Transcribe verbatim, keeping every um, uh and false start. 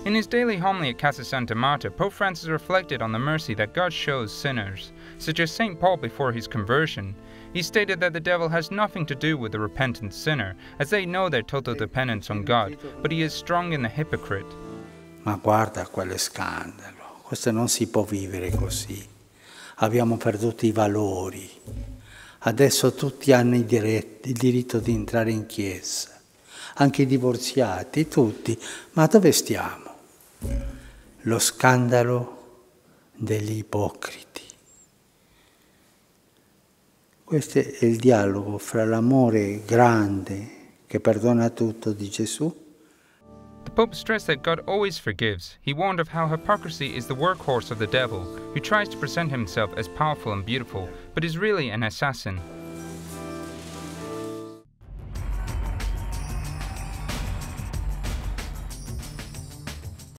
In his daily homily at Casa Santa Marta, Pope Francis reflected on the mercy that God shows sinners, such as Saint Paul before his conversion. He stated that the devil has nothing to do with the repentant sinner, as they know their total dependence on God, but he is strong in the hypocrite. Ma guarda quale scandalo, questo non si può vivere così. Abbiamo perduto i valori. Adesso tutti hanno il diritto, il diritto di entrare in chiesa, anche i divorziati, tutti. Ma dove stiamo? Lo scandalo degli ipocriti. Questo è il dialogo fra l'amore grande che perdona tutto di Gesù. The Pope stressed that God always forgives. He warned of how hypocrisy is the workhorse of the devil, who tries to present himself as powerful and beautiful, but is really an assassin.